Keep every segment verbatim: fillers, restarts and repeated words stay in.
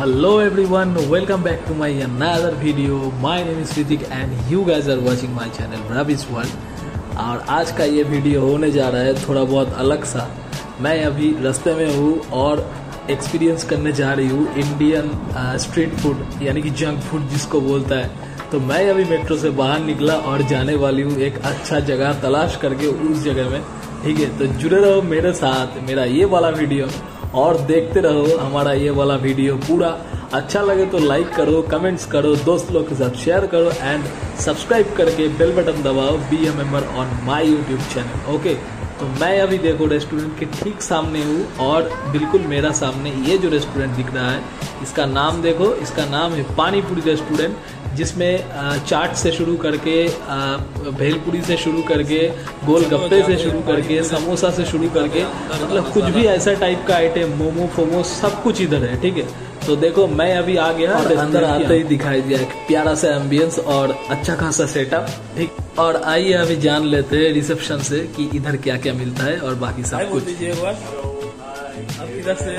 hello everyone, welcome back to my another video. My name is Ritik and you guys are watching my channel Ravi's World. और आज का ये video होने जा रहा है थोड़ा बहुत अलग सा। मैं अभी रास्ते में हूँ और एक्सपीरियंस करने जा रही हूँ इंडियन स्ट्रीट फूड यानी कि जंक फूड जिसको बोलता है। तो मैं अभी मेट्रो से बाहर निकला और जाने वाली हूँ एक अच्छा जगह तलाश करके उस जगह में। ठीक है, तो जुड़े रहो मेरे साथ मेरा ये वाला वीडियो और देखते रहो हमारा ये वाला वीडियो पूरा। अच्छा लगे तो लाइक करो, कमेंट्स करो, दोस्त लोग के साथ शेयर करो एंड सब्सक्राइब करके बेल बटन दबाओ। Be a member on my YouTube channel. Okay, तो मैं अभी देखो रेस्टोरेंट के ठीक सामने हूँ और बिल्कुल मेरा सामने ये जो रेस्टोरेंट दिख रहा है इसका नाम देखो, इसका नाम है पानी पूरी रेस्टोरेंट, जिसमें चाट से शुरू करके भेलपुरी से शुरू करके गोलगप्पे से शुरू करके समोसा से शुरू करके मतलब कुछ भी ऐसा टाइप का आइटम, मोमो फोमो सब कुछ इधर है। ठीक है, तो देखो मैं अभी आ गया और अंदर आते ही दिखाई दिया एक प्यारा सा एम्बियंस और अच्छा खासा सेटअप। ठीक, और आइए अभी जान लेते हैं रिसेप्शन से कि इधर क्या क्या मिलता है और बाकी सब कुछ। अब इधर से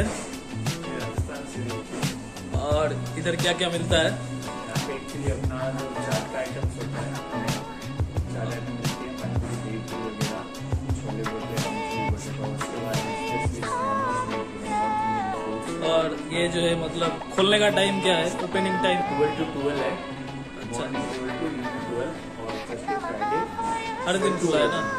और इधर क्या क्या मिलता है? अपना जो चाट का आइटम्स होता है, सैलेड मिलती है, पानी पूरी वगैरह, छोले भटूरे, और ये जो है मतलब खोलने का टाइम क्या है? Opening time twelve to twelve है। अच्छा, ट्वेल्व टू ट्वेल्व और थर्सडे फ्राइडे हर दिन खुला है ना।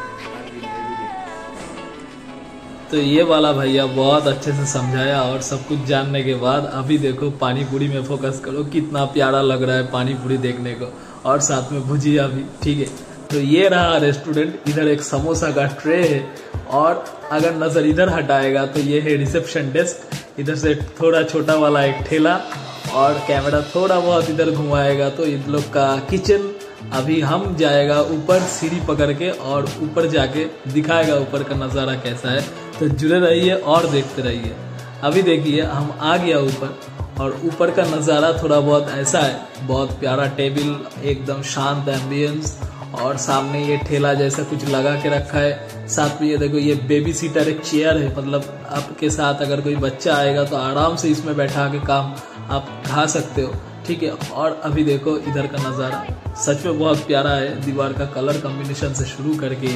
तो ये वाला भैया बहुत अच्छे से समझाया और सब कुछ जानने के बाद अभी देखो पानी पूरी में फोकस करो, कितना प्यारा लग रहा है पानी पूरी देखने को और साथ में भुजिया भी। ठीक है, तो ये रहा रेस्टोरेंट। इधर एक समोसा का ट्रे है और अगर नजर इधर हटाएगा तो ये है रिसेप्शन डेस्क। इधर से थोड़ा छोटा वाला एक ठेला और कैमरा थोड़ा बहुत इधर घुमाएगा तो इन लोग का किचन। अभी हम जाएगा ऊपर सीढ़ी पकड़ के और ऊपर जाके दिखाएगा ऊपर का नज़ारा कैसा है। तो जुड़े रहिए और देखते रहिए। अभी देखिए हम आ गया ऊपर और ऊपर का नज़ारा थोड़ा बहुत ऐसा है, बहुत प्यारा टेबल, एकदम शांत एम्बियंस और सामने ये ठेला जैसा कुछ लगा के रखा है। साथ में ये देखो ये बेबी सीटर एक चेयर है, मतलब आपके साथ अगर कोई बच्चा आएगा तो आराम से इसमें बैठा के काम आप खा सकते हो। ठीक है, और अभी देखो इधर का नज़ारा सच में बहुत प्यारा है। दीवार का कलर कॉम्बिनेशन से शुरू करके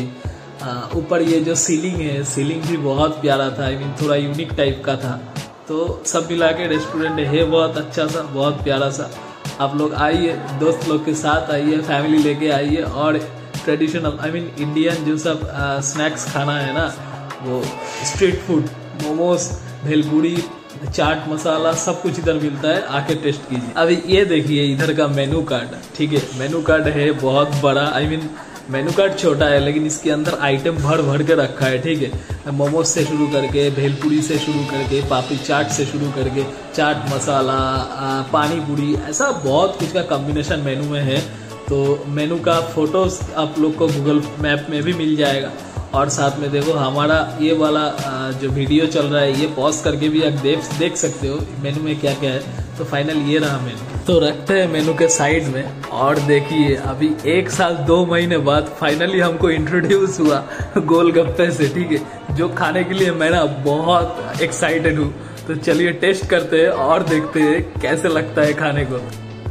ऊपर ये जो सीलिंग है, सीलिंग भी बहुत प्यारा था। आई मीन थोड़ा यूनिक टाइप का था। तो सब मिला के रेस्टोरेंट है बहुत अच्छा सा, बहुत प्यारा सा। आप लोग आइए, दोस्त लोग के साथ आइए, फैमिली लेके आइए और ट्रेडिशनल आई मीन इंडियन जो सब स्नैक्स खाना है ना, वो स्ट्रीट फूड, मोमोज, भेलपुरी, चाट मसाला सब कुछ इधर मिलता है, आके टेस्ट कीजिए। अभी ये देखिए इधर का मेनू कार्ड। ठीक है, मेनू कार्ड है बहुत बड़ा। आई मीन मेनू कार्ड छोटा है लेकिन इसके अंदर आइटम भर भर के रखा है। ठीक है, मोमोज से शुरू करके भेलपुरी से शुरू करके पापड़ी चाट से शुरू करके चाट मसाला, पानी पूरी, ऐसा बहुत कुछ का कॉम्बिनेशन मेनू में है। तो मेनू का फोटोज आप लोग को गूगल मैप में भी मिल जाएगा और साथ में देखो हमारा ये वाला जो वीडियो चल रहा है ये पॉज करके भी आप देख देख सकते हो मेनू में क्या क्या है। तो फाइनल ये रहा मेनू। तो रखते हैं मेनू के साइड में और देखिए अभी एक साल दो महीने बाद फाइनली हमको इंट्रोड्यूस हुआ गोलगप्पे से। ठीक है, जो खाने के लिए मैं ना बहुत एक्साइटेड हूँ। तो चलिए टेस्ट करते हैं और देखते हैं कैसे लगता है खाने को।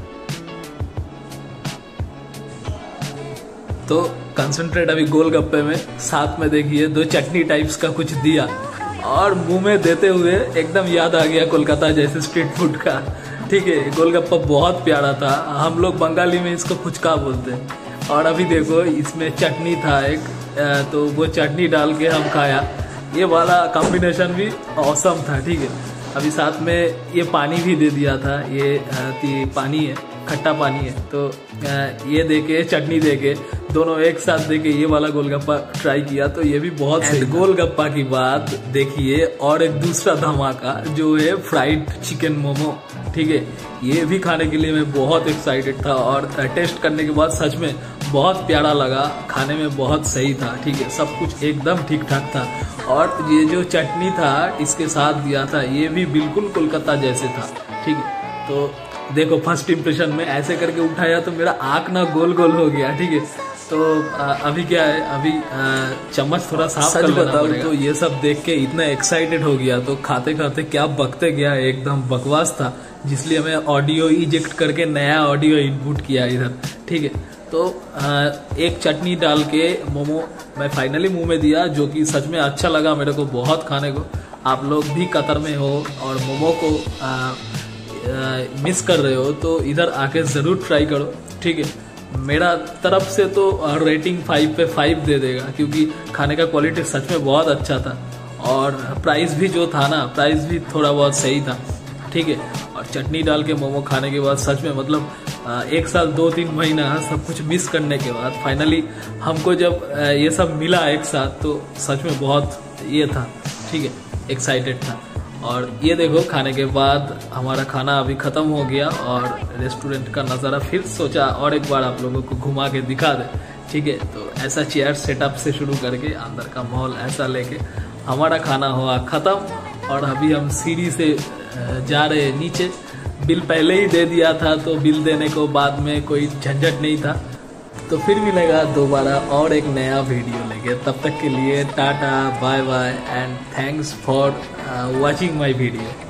तो कंसंट्रेट अभी गोलगप्पे में, साथ में देखिए दो चटनी टाइप्स का कुछ दिया और मुंह में देते हुए एकदम याद आ गया कोलकाता जैसे स्ट्रीट फूड का। ठीक है, गोलगप्पा बहुत प्यारा था। हम लोग बंगाली में इसको फुचका बोलते हैं। और अभी देखो इसमें चटनी था एक, तो वो चटनी डाल के हम खाया। ये वाला कॉम्बिनेशन भी औसम था। ठीक है, अभी साथ में ये पानी भी दे दिया था, ये पानी है, खट्टा पानी है। तो ये देके चटनी देके दोनों एक साथ देके ये वाला गोलगप्पा ट्राई किया तो ये भी बहुत सही। गोलगप्पा की बात देखिए और एक दूसरा धमाका जो है फ्राइड चिकन मोमो। ठीक है, ये भी खाने के लिए मैं बहुत एक्साइटेड था और टेस्ट करने के बाद सच में बहुत प्यारा लगा, खाने में बहुत सही था। ठीक है, सब कुछ एकदम ठीक ठाक था और ये जो चटनी था इसके साथ दिया था ये भी बिल्कुल कोलकाता जैसे था। ठीक है, तो देखो फर्स्ट इम्प्रेशन में ऐसे करके उठाया तो मेरा आँख ना गोल गोल हो गया। ठीक है, तो आ, अभी क्या है, अभी आ, चम्मच थोड़ा साफ कर लेना पड़ेगा। तो ये सब देख के इतना एक्साइटेड हो गया, तो खाते खाते क्या बकते गया, एकदम बकवास था, जिसलिए मैं ऑडियो इजेक्ट करके नया ऑडियो इनपुट किया इधर। ठीक है, तो आ, एक चटनी डाल के मोमो मैं फाइनली मुंह में दिया, जो कि सच में अच्छा लगा मेरे को बहुत खाने को। आप लोग भी कतर में हो और मोमो को आ, आ, मिस कर रहे हो तो इधर आके ज़रूर ट्राई करो। ठीक है, मेरा तरफ से तो रेटिंग फाइव पे फाइव दे देगा, क्योंकि खाने का क्वालिटी सच में बहुत अच्छा था और प्राइस भी जो था ना, प्राइस भी थोड़ा बहुत सही था। ठीक है, और चटनी डाल के मोमो खाने के बाद सच में मतलब एक साल दो तीन महीना सब कुछ मिस करने के बाद फाइनली हमको जब ये सब मिला एक साथ, तो सच में बहुत ये था। ठीक है, एक्साइटेड था। और ये देखो खाने के बाद हमारा खाना अभी ख़त्म हो गया और रेस्टोरेंट का नज़ारा फिर सोचा और एक बार आप लोगों को घुमा के दिखा दे। ठीक है, तो ऐसा चेयर सेटअप से शुरू करके अंदर का माहौल ऐसा लेके हमारा खाना हुआ ख़त्म और अभी हम सीढ़ी से जा रहे हैं नीचे। बिल पहले ही दे दिया था, तो बिल देने को बाद में कोई झंझट नहीं था। तो फिर मिलेगा दोबारा और एक नया वीडियो लेके, तब तक के लिए tata bye bye and thanks for watching my video.